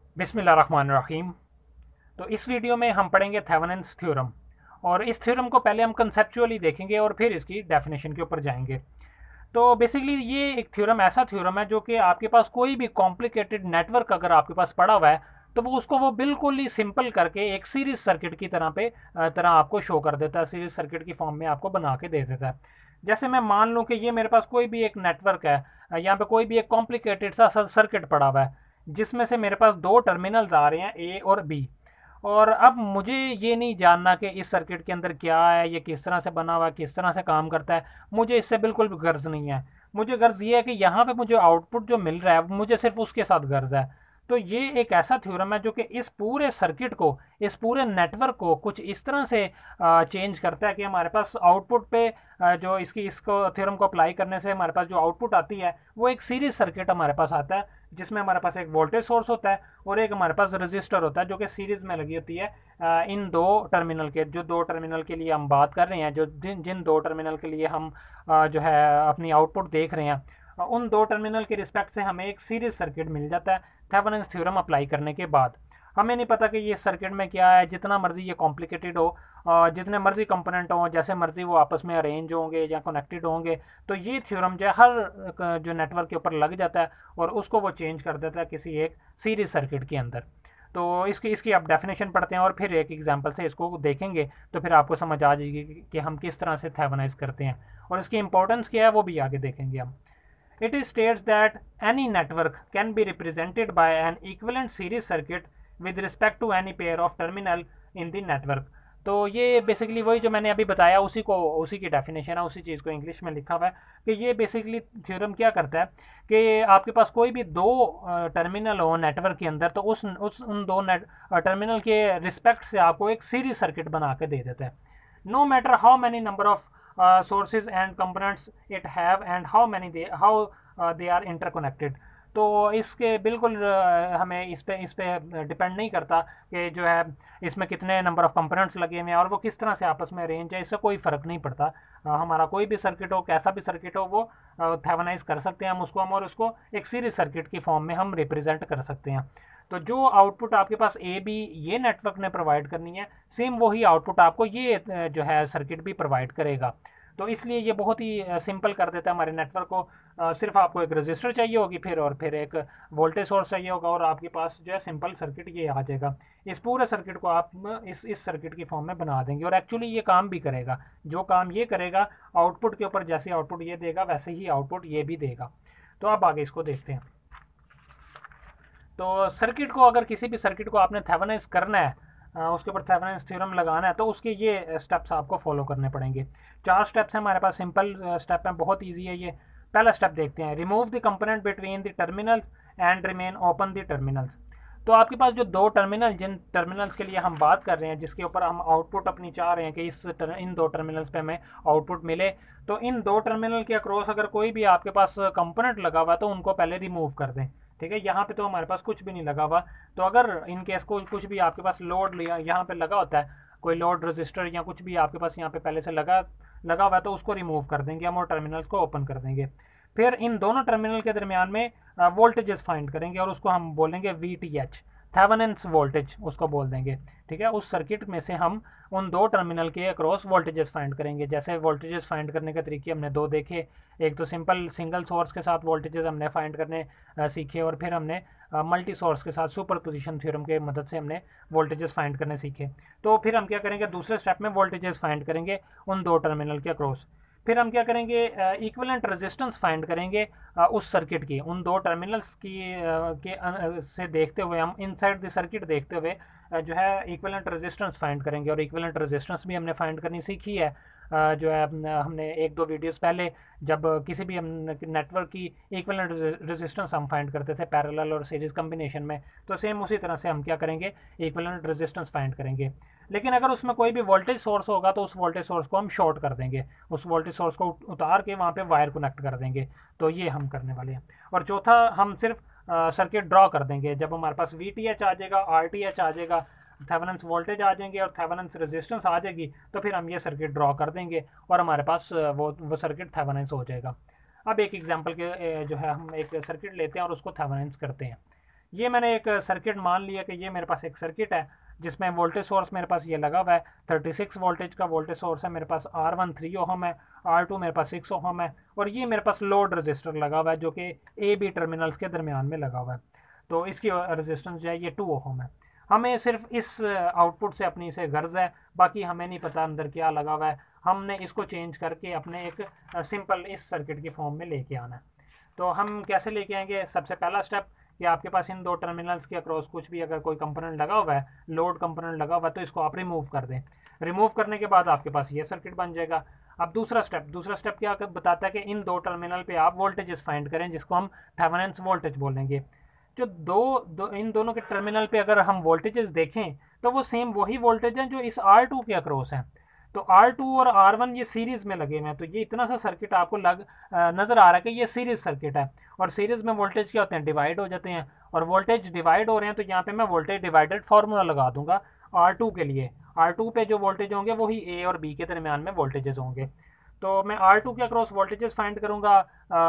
बिस्मिल्लाहिर्रहमानिर्रहीम। तो इस वीडियो में हम पढ़ेंगे थेवेनिन्स थ्योरम। और इस थ्योरम को पहले हम कंसेप्चुअली देखेंगे और फिर इसकी डेफिनेशन के ऊपर जाएंगे। तो बेसिकली ये एक थ्योरम ऐसा थ्योरम है जो कि आपके पास कोई भी कॉम्प्लिकेटेड नेटवर्क अगर आपके पास पड़ा हुआ है तो वो बिल्कुल ही सिंपल करके एक सीरीज सर्किट की तरह आपको शो कर देता है, सीरीज सर्किट की फॉर्म में आपको बना के दे देता है। जैसे मैं मान लूँ कि ये मेरे पास कोई भी एक नेटवर्क है, यहाँ पे कोई भी एक कॉम्प्लिकेटेड सा सर्किट पड़ा हुआ है जिसमें से मेरे पास दो टर्मिनल्स आ रहे हैं, ए और बी। और अब मुझे ये नहीं जानना कि इस सर्किट के अंदर क्या है, ये किस तरह से बना हुआ है, किस तरह से काम करता है। मुझे इससे बिल्कुल भी गर्ज नहीं है। मुझे गर्ज ये है कि यहाँ पे मुझे आउटपुट जो मिल रहा है मुझे सिर्फ उसके साथ गर्ज है। तो ये एक ऐसा थ्योरम है जो कि इस पूरे सर्किट को, इस पूरे नेटवर्क को कुछ इस तरह से चेंज करता है कि हमारे पास आउटपुट पे जो इसको थ्योरम को अप्लाई करने से हमारे पास जो आउटपुट आती है वो एक सीरीज सर्किट हमारे पास आता है, जिसमें हमारे पास एक वोल्टेज सोर्स होता है और एक हमारे पास रजिस्टर होता है जो कि सीरीज में लगी होती है इन दो टर्मिनल के। जो दो टर्मिनल के लिए हम बात कर रहे हैं, जो जिन जिन दो टर्मिनल के लिए हम जो है अपनी आउटपुट देख रहे हैं, उन दो टर्मिनल के रिस्पेक्ट से हमें एक सीरीज सर्किट मिल जाता है थेवेनिन्स थ्योरम अप्लाई करने के बाद। हमें नहीं पता कि ये सर्किट में क्या है, जितना मर्जी ये कॉम्प्लिकेटेड हो, जितने मर्जी कंपोनेंट हों, जैसे मर्जी वो आपस में अरेंज होंगे या कनेक्टेड होंगे, तो ये थ्योरम जो है हर जो नेटवर्क के ऊपर लग जाता है और उसको वो चेंज कर देता है किसी एक सीरीज सर्किट के अंदर। तो इसकी इसकी आप डेफिनेशन पढ़ते हैं और फिर एक एग्जांपल से इसको देखेंगे तो फिर आपको समझ आ जाएगी कि हम किस तरह से थेवेनाइज करते हैं और इसकी इंपॉर्टेंस क्या है वो भी आगे देखेंगे हम। It states that any network can be represented by an equivalent series circuit with respect to any pair of terminal in the network। तो ये बेसिकली वही जो मैंने अभी बताया उसी की डेफिनेशन है, उसी चीज़ को इंग्लिश में लिखा हुआ है कि ये बेसिकली थ्योरम क्या करता है कि आपके पास कोई भी दो टर्मिनल हो नेटवर्क के अंदर, तो उन दो टर्मिनल के रिस्पेक्ट से आपको एक सीरीज सर्किट बना के दे देता है। No matter how many number of sources and components it have and how they are interconnected। तो इसके बिल्कुल हमें इस पे डिपेंड नहीं करता कि जो है इसमें कितने नंबर ऑफ कंपोनेंट्स लगे हुए हैं और वो किस तरह से आपस में अरेंज है, इससे कोई फ़र्क नहीं पड़ता। हमारा कोई भी सर्किट हो, कैसा भी सर्किट हो, वो थेवेनाइज कर सकते हैं हम और उसको एक सीरीज सर्किट की फॉर्म में हम रिप्रेजेंट कर सकते हैं। तो जो आउटपुट आपके पास ए बी ये नेटवर्क ने प्रोवाइड करनी है, सेम वही आउटपुट आपको ये जो है सर्किट भी प्रोवाइड करेगा। तो इसलिए ये बहुत ही सिंपल कर देता है हमारे नेटवर्क को। सिर्फ आपको एक रजिस्टर चाहिए होगी और फिर एक वोल्टेज सोर्स चाहिए होगा और आपके पास जो है सिंपल सर्किट ये आ जाएगा। इस पूरे सर्किट को आप इस सर्किट की फॉर्म में बना देंगे और एक्चुअली ये काम भी करेगा। जो काम ये करेगा आउटपुट के ऊपर, जैसे आउटपुट ये देगा वैसे ही आउटपुट ये भी देगा। तो अब आगे इसको देखते हैं। तो सर्किट को, अगर किसी भी सर्किट को आपने थेवेनाइज करना है, उसके ऊपर थेवेनिन्स थ्योरम लगाना है, तो उसके ये स्टेप्स आपको फॉलो करने पड़ेंगे। चार स्टेप्स हैं हमारे पास, सिंपल स्टेप हैं, बहुत ईजी है ये। पहला स्टेप देखते हैं, remove the component between the terminals and remain open the terminals. तो आपके पास जो दो टर्मिनल, जिन टर्मिनल्स के लिए हम बात कर रहे हैं, जिसके ऊपर हम आउटपुट अपनी चाह रहे हैं कि इन दो टर्मिनल्स पे हमें आउटपुट मिले, तो इन दो टर्मिनल के अक्रॉस अगर कोई भी आपके पास कंपोनेंट लगा हुआ है तो उनको पहले रिमूव कर दें। ठीक है, यहाँ पे तो हमारे पास कुछ भी नहीं लगा हुआ। तो अगर इन केस को कुछ भी आपके पास लोड यहाँ पे लगा होता है, कोई लोड रजिस्टर या कुछ भी आपके पास यहाँ पे पहले से लगा लगा हुआ है, तो उसको रिमूव कर देंगे हम और टर्मिनल्स को ओपन कर देंगे। फिर इन दोनों टर्मिनल के दरमियान में वोल्टेजेस फाइंड करेंगे और उसको हम बोलेंगे VTH, थेवेनिन्स वोल्टेज उसको बोल देंगे। ठीक है, उस सर्किट में से हम उन दो टर्मिनल के अक्रॉस वोल्टेजेस फाइंड करेंगे। जैसे वोल्टेजेस फाइंड करने के तरीके हमने दो देखे। एक तो सिंपल सिंगल सोर्स के साथ वोल्टेजेस हमने फाइंड करने सीखे और फिर हमने मल्टी सोर्स के साथ सुपरपोजिशन थ्योरम के मदद से हमने वोल्टेजेस फाइंड करने सीखे। तो फिर हम क्या करेंगे, दूसरे स्टेप में वोल्टेजेस फाइंड करेंगे उन दो टर्मिनल के अक्रॉस। फिर हम क्या करेंगे, इक्विवेलेंट रेजिस्टेंस फाइंड करेंगे उस सर्किट की, उन दो टर्मिनल्स की से देखते हुए हम इनसाइड द सर्किट देखते हुए जो है इक्विवेलेंट रेजिस्टेंस फाइंड करेंगे। और इक्विवेलेंट रेजिस्टेंस भी हमने फाइंड करनी सीखी है जो है हमने एक दो वीडियोस पहले, जब किसी भी हम नेटवर्क की इक्विवेलेंट रेजिस्टेंस हम फाइंड करते थे पैरेलल और सीरीज कम्बिनेशन में, तो सेम उसी तरह से हम क्या करेंगे, इक्विवेलेंट रेजिस्टेंस फाइंड करेंगे। लेकिन अगर उसमें कोई भी वोल्टेज सोर्स होगा तो उस वोल्टेज सोर्स को हम शॉर्ट कर देंगे, उस वोल्टेज सोर्स को उतार के वहाँ पे वायर कनेक्ट कर देंगे। तो ये हम करने वाले हैं। और चौथा, हम सिर्फ सर्किट ड्रॉ कर देंगे। जब हमारे पास VTH आ जाएगा, RTH आ जाएगा, थेवेनिन्स वोल्टेज आ जाएंगे और थेवेनिन्स रेजिस्टेंस आ जाएगी, तो फिर हम ये सर्किट ड्रॉ कर देंगे और हमारे पास वो सर्किट थेवेनिन्स हो जाएगा। अब एक एग्जांपल के जो है हम एक सर्किट लेते हैं और उसको थेवेनिन्स करते हैं। ये मैंने एक सर्किट मान लिया कि ये मेरे पास एक सर्किट है जिसमें वोल्टेज सोर्स मेरे पास ये लगा हुआ है, 36 वोल्टेज का वोल्टेज सोर्स है मेरे पास, R1 3 ओहम है, R2 मेरे पास 6 ओहम है, और ये मेरे पास लोड रजिस्टर लगा हुआ है जो कि ए बी टर्मिनल्स के दरमियान में लगा हुआ है। तो इसकी रेजिस्टेंस जो है ये 2 ओहम है। हमें सिर्फ इस आउटपुट से अपनी से गर्ज है, बाकी हमें नहीं पता अंदर क्या लगा हुआ है। हमने इसको चेंज करके अपने एक सिंपल इस सर्किट की फॉर्म में लेके आना है। तो हम कैसे लेके आएंगे? सबसे पहला स्टेप कि आपके पास इन दो टर्मिनल्स के अक्रॉस कुछ भी अगर कोई कंपोनेंट लगा हुआ है, लोड कंपोनेंट लगा हुआ है, तो इसको आप रिमूव कर दें। रिमूव करने के बाद आपके पास ये सर्किट बन जाएगा। अब दूसरा स्टेप क्या बताता है कि इन दो टर्मिनल पे आप वोल्टेजेस फाइंड करें, जिसको हम थेवेनिन्स वोल्टेज बोलेंगे। जो इन दोनों के टर्मिनल पे अगर हम वोल्टेजेस देखें तो वो सेम वही वोल्टेज हैं जो इस R2 के अक्रॉस हैं। तो R2 और R1 ये सीरीज में लगे हुए हैं, तो ये इतना सा सर्किट आपको नज़र आ रहा है कि ये सीरीज सर्किट है। और सीरीज में वोल्टेज क्या होते हैं? डिवाइड हो जाते हैं। और वोल्टेज डिवाइड हो रहे हैं तो यहाँ पे मैं वोल्टेज डिवाइडेड फार्मूला लगा दूंगा R2 के लिए। R2 पे जो वोल्टेज होंगे वही A और B के दरमियान में वोल्टेजेस होंगे। तो मैं R2 के अक्रॉस वोल्टेजेस फाइंड करूंगा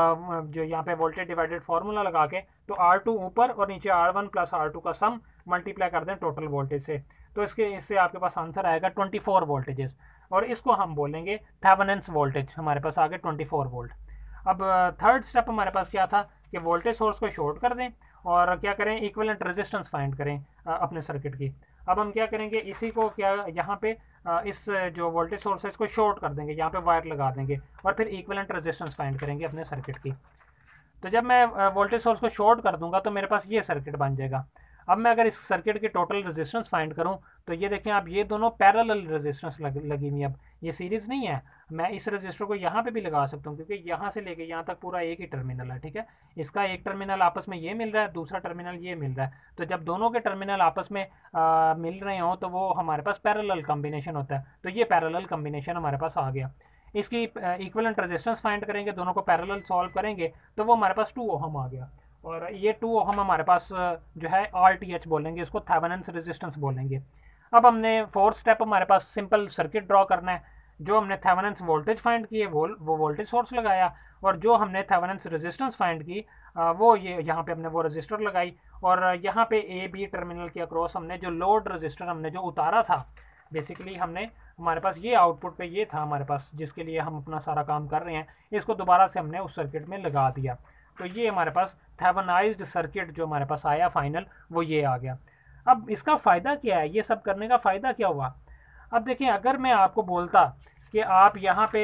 जो यहाँ पे वोल्टेज डिवाइडेड फार्मूला लगा के। तो R2 ऊपर और नीचे R1 प्लस R2 का सम मल्टीप्लाई कर दें टोटल वोल्टेज से, तो इससे आपके पास आंसर आएगा 24 वोल्टेजेस। और इसको हम बोलेंगे थेवेनिन्स वोल्टेज। हमारे पास आ गए 24 वोल्ट। अब थर्ड स्टेप हमारे पास क्या था कि वोल्टेज सोर्स को शॉर्ट कर दें और क्या करें, इक्विवेलेंट रेजिस्टेंस फाइंड करें अपने सर्किट की। अब हम क्या करेंगे, इसी को क्या यहाँ पे इस जो वोल्टेज सोर्स है इसको शॉर्ट कर देंगे, यहाँ पे वायर लगा देंगे और फिर इक्विवेलेंट रेजिस्टेंस फाइंड करेंगे अपने सर्किट की। तो जब मैं वोल्टेज सोर्स को शॉर्ट कर दूंगा तो मेरे पास ये सर्किट बन जाएगा। अब मैं अगर इस सर्किट की टोटल रेजिस्टेंस फाइंड करूं तो ये देखें आप, ये दोनों पैरेलल रेजिस्टेंस लगी हुई। अब ये सीरीज नहीं है, मैं इस रजिस्टर को यहाँ पे भी लगा सकता हूँ क्योंकि यहाँ से लेके यहाँ तक पूरा एक ही टर्मिनल है। ठीक है, इसका एक टर्मिनल आपस में ये मिल रहा है, दूसरा टर्मिनल ये मिल रहा है। तो जब दोनों के टर्मिनल आपस में मिल रहे हों तो वो हमारे पास पैरेलल कॉम्बिनेशन होता है। तो ये पैरेलल कॉम्बिनेशन हमारे पास आ गया। इसकी इक्विवेलेंट रेजिस्टेंस फाइंड करेंगे, दोनों को पैरेलल सॉल्व करेंगे तो वो हमारे पास 2 ओहम आ गया। और ये 2 ओहम हमारे पास जो है RTH बोलेंगे, इसको थेवेनिन्स रेजिस्टेंस बोलेंगे। अब हमने फोर्थ स्टेप हमारे पास सिंपल सर्किट ड्रॉ करना है। जो हमने थेवेनिन्स वोल्टेज फाइंड किए वो वोल्टेज सोर्स लगाया, और जो हमने थेवेनिन्स रेजिस्टेंस फाइंड की वो ये यहाँ पे हमने वो रजिस्टर लगाई। और यहाँ पे AB टर्मिनल के अक्रॉस हमने जो लोड रजिस्टर हमने जो उतारा था, बेसिकली हमने हमारे पास ये आउटपुट पे ये था हमारे पास, जिसके लिए हम अपना सारा काम कर रहे हैं, इसको दोबारा से हमने उस सर्किट में लगा दिया। तो ये हमारे पास थेवेनाइज्ड सर्किट जो हमारे पास आया फाइनल, वो ये आ गया। अब इसका फ़ायदा क्या है, ये सब करने का फ़ायदा क्या हुआ? अब देखिए, अगर मैं आपको बोलता कि आप यहाँ पे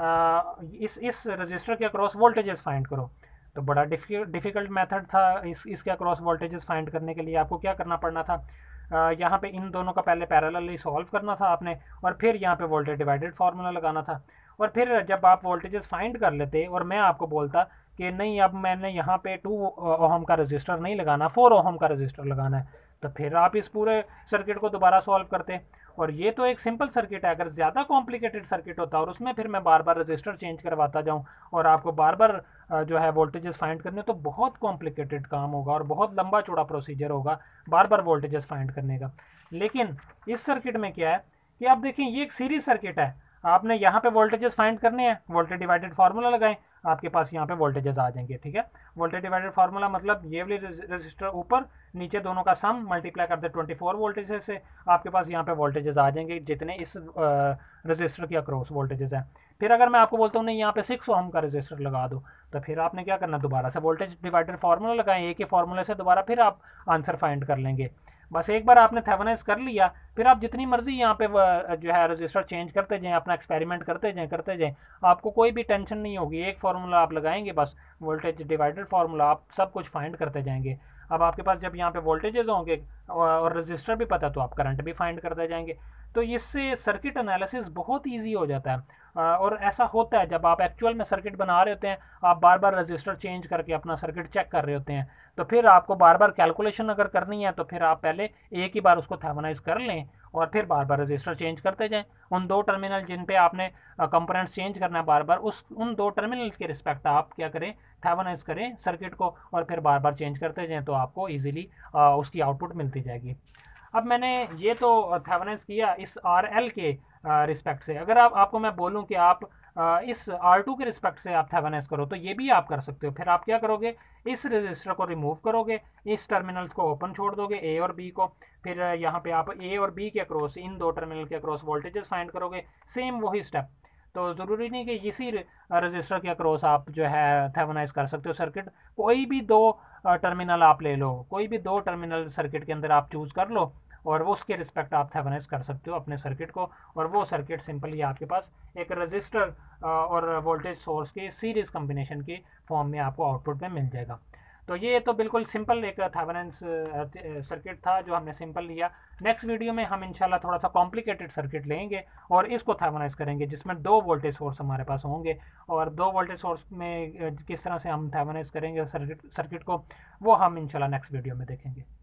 इस रजिस्टर के अक्रॉस वोल्टेजेस फाइंड करो, तो बड़ा डिफ़िकल्ट मेथड था। इसके अक्रॉस वोल्टेजेस फाइंड करने के लिए आपको क्या करना पड़ना था, यहाँ पे इन दोनों का पहले पैरेलली सॉल्व करना था आपने, और फिर यहाँ पे वोल्टेज डिवाइडेड फार्मूला लगाना था। और फिर जब आप वोल्टेजेस फाइंड कर लेते और मैं आपको बोलता कि नहीं, अब मैंने यहाँ पे 2 ओहम का रजिस्टर नहीं लगाना, 4 ओहम का रजिस्टर लगाना है, तो फिर आप इस पूरे सर्किट को दोबारा सॉल्व करते। और ये तो एक सिंपल सर्किट है। अगर ज़्यादा कॉम्प्लिकेटेड सर्किट होता और उसमें फिर मैं बार बार रजिस्टर चेंज करवाता जाऊँ और आपको बार बार जो है वोल्टेजेस फाइंड करने, तो बहुत कॉम्प्लिकेटेड काम होगा और बहुत लंबा चौड़ा प्रोसीजर होगा बार बार वोल्टेजेस फाइंड करने का। लेकिन इस सर्किट में क्या है कि आप देखें, ये एक सीरीज सर्किट है। आपने यहाँ पे वोल्टेजेस फाइंड करने हैं, वोल्टेज डिवाइडेड फार्मूला लगाएं, आपके पास यहाँ पे वोल्टेजेस आ जाएंगे। ठीक है, वोल्टेज डिवाइडेड फार्मूला मतलब ये वाली रजिस्टर ऊपर नीचे दोनों का सम मल्टीप्लाई कर दे 24 वोल्टेजेस से, आपके पास यहाँ पे वोल्टेजेस आ जाएंगे जितने इस रजिस्टर के अक्रॉस वोल्टेजेस हैं। फिर अगर मैं आपको बोलता हूँ नहीं, यहाँ पे 6 ओम का रजिस्टर लगा दो, तो फिर आपने क्या करना, दोबारा से वोल्टेज डिवाइडेड फार्मूला लगाएं, एक ही फार्मूले से दोबारा फिर आप आंसर फाइंड कर लेंगे। बस एक बार आपने थेवेनिन्स कर लिया, फिर आप जितनी मर्जी यहाँ पे जो है रजिस्टर चेंज करते जाएं, अपना एक्सपेरिमेंट करते जाएं, आपको कोई भी टेंशन नहीं होगी। एक फार्मूला आप लगाएंगे, बस वोल्टेज डिवाइडेड फार्मूला, आप सब कुछ फाइंड करते जाएंगे। अब आपके पास जब यहाँ पे वोल्टेजेस होंगे और रजिस्टर भी पता, तो आप करंट भी फाइंड करते जाएंगे। तो इससे सर्किट एनालिसिस बहुत ईजी हो जाता है। और ऐसा होता है जब आप एक्चुअल में सर्किट बना रहे होते हैं, आप बार बार रजिस्टर चेंज करके अपना सर्किट चेक कर रहे होते हैं, तो फिर आपको बार बार कैलकुलेशन अगर करनी है तो फिर आप पहले एक ही बार उसको थेवेनाइज कर लें और फिर बार बार रजिस्टर चेंज करते जाएं। उन 2 टर्मिनल जिन पे आपने कंपोनेंट्स चेंज करना है बार बार, उन 2 टर्मिनल्स के रिस्पेक्ट आप क्या करें, थेवेनाइज करें सर्किट को और फिर बार बार चेंज करते जाएं, तो आपको ईजिली उसकी आउटपुट मिलती जाएगी। अब मैंने ये तो थेवेनिन्स किया इस RL के रिस्पेक्ट से। अगर आपको मैं बोलूं कि आप इस R2 के रिस्पेक्ट से आप थेवेनिस करो, तो ये भी आप कर सकते हो। फिर आप क्या करोगे, इस रजिस्टर को रिमूव करोगे, इस टर्मिनल्स को ओपन छोड़ दोगे A और B को, फिर यहाँ पे आप A और B के अक्रॉस, इन दो टर्मिनल के अक्रॉस वोल्टेजेस फाइंड करोगे, सेम वही स्टेप। तो ज़रूरी नहीं कि इसी रजिस्टर के अक्रॉस आप जो है थेवेनाइज कर सकते हो सर्किट। कोई भी दो टर्मिनल आप ले लो, कोई भी दो टर्मिनल सर्किट के अंदर आप चूज़ कर लो, और वो उसके रिस्पेक्ट आप थेवेनाइज कर सकते हो अपने सर्किट को, और वो सर्किट सिंपली आपके पास एक रजिस्टर और वोल्टेज सोर्स के सीरीज कम्बिनेशन की फॉर्म में आपको आउटपुट में मिल जाएगा। तो ये तो बिल्कुल सिंपल एक थेवेनिन्स सर्किट था जो हमने सिंपल लिया। नेक्स्ट वीडियो में हम इंशाल्लाह थोड़ा सा कॉम्प्लिकेटेड सर्किट लेंगे और इसको थेवेनाइज करेंगे, जिसमें दो वोल्टेज सोर्स हमारे पास होंगे, और दो वोल्टेज सोर्स में किस तरह से हम थेवेनाइज करेंगे सर्किट को, वो हम इंशाल्लाह नेक्स्ट वीडियो में देखेंगे।